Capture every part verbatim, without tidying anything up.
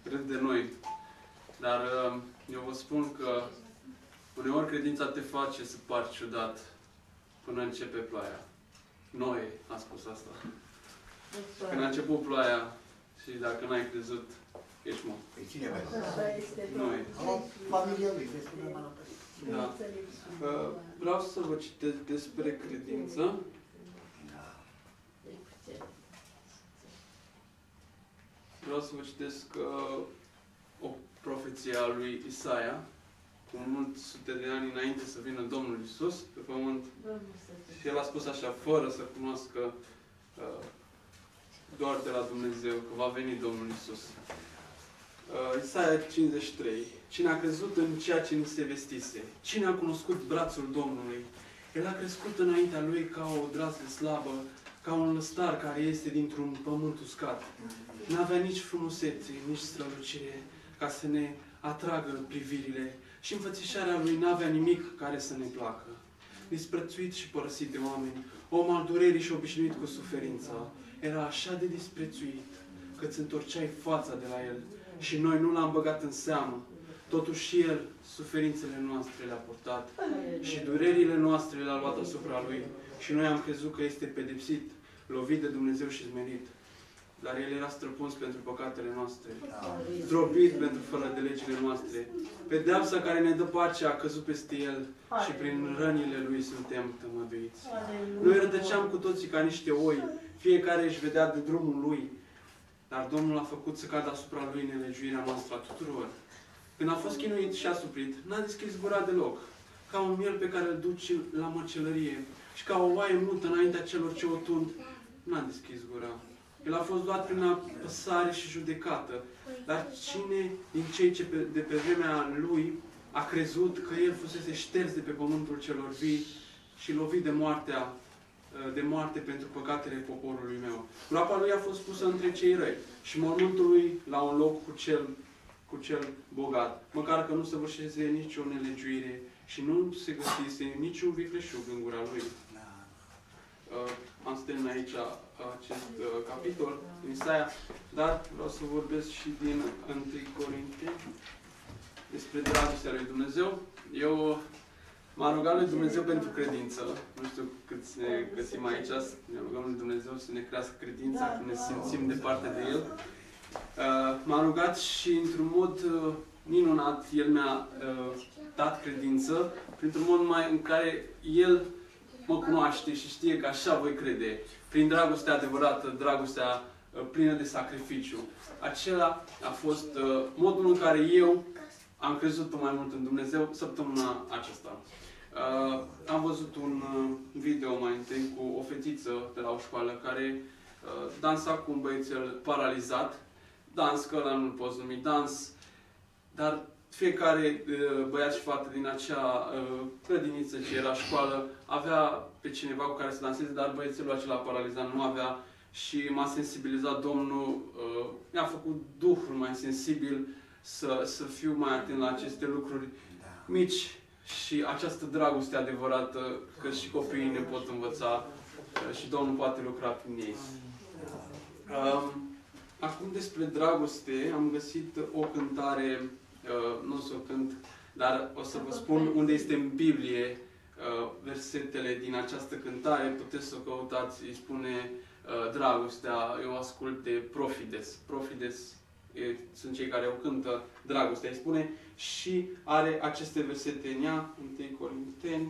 râd de noi. Dar eu vă spun că uneori credința te face să pari ciudat până începe ploaia. Noe a spus asta. Când a început ploaia și dacă n-ai crezut, ești mort. Păi cine vrea? Noe. Familia lui, vezi cum e mă Da. Vreau să vă citesc despre credință. Vreau să vă citesc uh, o profeție a lui Isaia, cu mulți sute de ani înainte să vină Domnul Iisus pe pământ. Și el a spus așa, fără să cunoască uh, doar de la Dumnezeu, că va veni Domnul Iisus. Uh, Isaia cincizeci și trei. Cine a crezut în ceea ce ni se vestise? Cine a cunoscut brațul Domnului? El a crescut înaintea lui ca o draslă slabă, ca un lăstar care este dintr-un pământ uscat. N-avea nici frumusețe, nici strălucire, ca să ne atragă privirile. Și înfățișarea lui n-avea nimic care să ne placă. Disprețuit și părăsit de oameni, om al durerii și obișnuit cu suferința, era așa de disprețuit că îți întorceai fața de la el și noi nu l-am băgat în seamă. Totuși și el suferințele noastre le-a purtat și durerile noastre le-a luat asupra lui. Și noi am crezut că este pedepsit, lovit de Dumnezeu și smerit. Dar el era străpuns pentru păcatele noastre, zdrobit pentru fără de legile noastre. Pedeapsa care ne dă pacea a căzut peste el și prin rănile lui suntem tămăduiți. Noi rătăceam cu toții ca niște oi, fiecare își vedea de drumul lui, dar Domnul a făcut să cadă asupra lui nelegiuirea noastră a tuturor. Când a fost chinuit și asuprit, n-a deschis gura deloc, ca un miel pe care îl duci la măcelărie și ca o oaie mută înaintea celor ce o tund, n-a deschis gura. El a fost luat prin apăsare și judecată, dar cine din cei ce pe, de pe vremea lui a crezut că el fusese șters de pe pământul celor vii și lovit de moartea, de moarte pentru păcatele poporului meu. Groapa lui a fost pusă între cei răi și mormântul lui la un loc cu cel, cu cel bogat, măcar că nu săvârșise nicio nelegiuire și nu se găsise niciun vicleșug în gura lui. Uh, am să termin aici acest uh, capitol din Isaia, dar vreau să vorbesc și din întâi Corinteni despre dragostea lui Dumnezeu. Eu m-am rugat lui Dumnezeu pentru credință. Nu știu cât ne găsim aici. Ne rugăm lui Dumnezeu să ne crească credința, că ne simțim departe de El. Uh, m-am rugat și într-un mod uh, minunat El mi-a uh, dat credință, printr-un mod mai în care El mă cunoaște și știe că așa voi crede, prin dragostea adevărată, dragostea uh, plină de sacrificiu. Acela a fost uh, modul în care eu am crezut mai mult în Dumnezeu săptămâna aceasta. Uh, am văzut un uh, video mai întâi cu o fetiță de la o școală care uh, dansa cu un băiețel paralizat. Dans, că ăla nu-l poți numi dans, dar fiecare uh, băiat și fată din acea uh, grădiniță ce era școală avea pe cineva cu care să danseze, dar băiețelul acela paralizat nu avea și m-a sensibilizat Domnul, uh, mi-a făcut Duhul mai sensibil să, să fiu mai atent la aceste lucruri mici și această dragoste adevărată, că și copiii ne pot învăța uh, și Domnul poate lucra prin ei. Uh, acum despre dragoste am găsit o cântare. Uh, nu o să o cânt, dar o să vă spun unde este în Biblie uh, versetele din această cântare. Puteți să o căutați, îi spune uh, dragostea, eu ascult de Profides. Profides e, sunt cei care o cântă dragostea, îi spune și are aceste versete în ea, întâi Corinteni.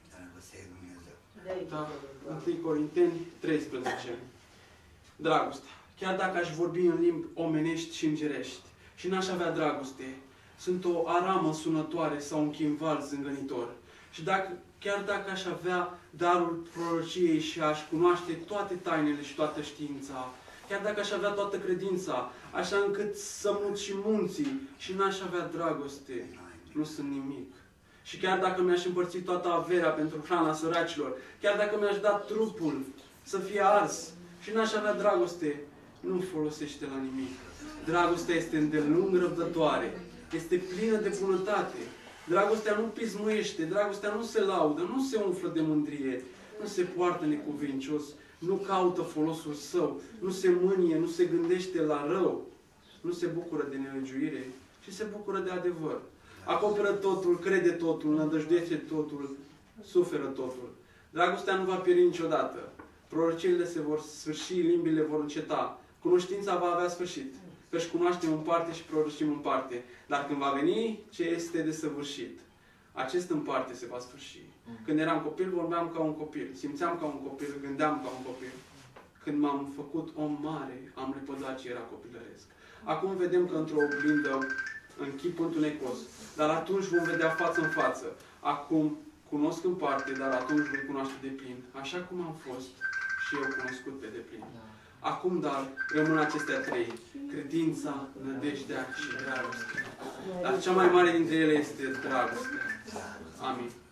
Da, întâi Corinteni treisprezece. Dragostea. Chiar dacă aș vorbi în limbi omenești și îngerești și n-aș avea dragoste, sunt o aramă sunătoare sau un chimval zângănitor. Și dacă, chiar dacă aș avea darul prorociei și aș cunoaște toate tainele și toată știința, chiar dacă aș avea toată credința, așa încât să mut și munții și n-aș avea dragoste, nu sunt nimic. Și chiar dacă mi-aș împărți toată averea pentru hrana săracilor, chiar dacă mi-aș da trupul să fie ars și n-aș avea dragoste, nu folosește la nimic. Dragostea este îndelung răbdătoare, este plină de bunătate. Dragostea nu pismuiește, dragostea nu se laudă, nu se umflă de mândrie, nu se poartă necuvincios, nu caută folosul său, nu se mânie, nu se gândește la rău, nu se bucură de nelegiuire, ci se bucură de adevăr. Acoperă totul, crede totul, nădăjduiește totul, suferă totul. Dragostea nu va pieri niciodată. Prorocile se vor sfârși, limbile vor înceta. Cunoștința va avea sfârșit. Căci cunoaștem în parte și prorocim în parte. Dar când va veni ce este desăvârșit, acest în parte se va sfârși. Când eram copil, vorbeam ca un copil. Simțeam ca un copil, gândeam ca un copil. Când m-am făcut om mare, am repădat ce era copilăresc. Acum vedem că într-o oglindă, în chip întunecos, dar atunci vom vedea față în față. Acum cunosc în parte, dar atunci voi cunoaște de plin. Așa cum am fost și eu cunoscut pe deplin. Acum, dar, rămân acestea trei. Credința, nădejdea și dragostea. Dar cea mai mare dintre ele este dragostea. Amin.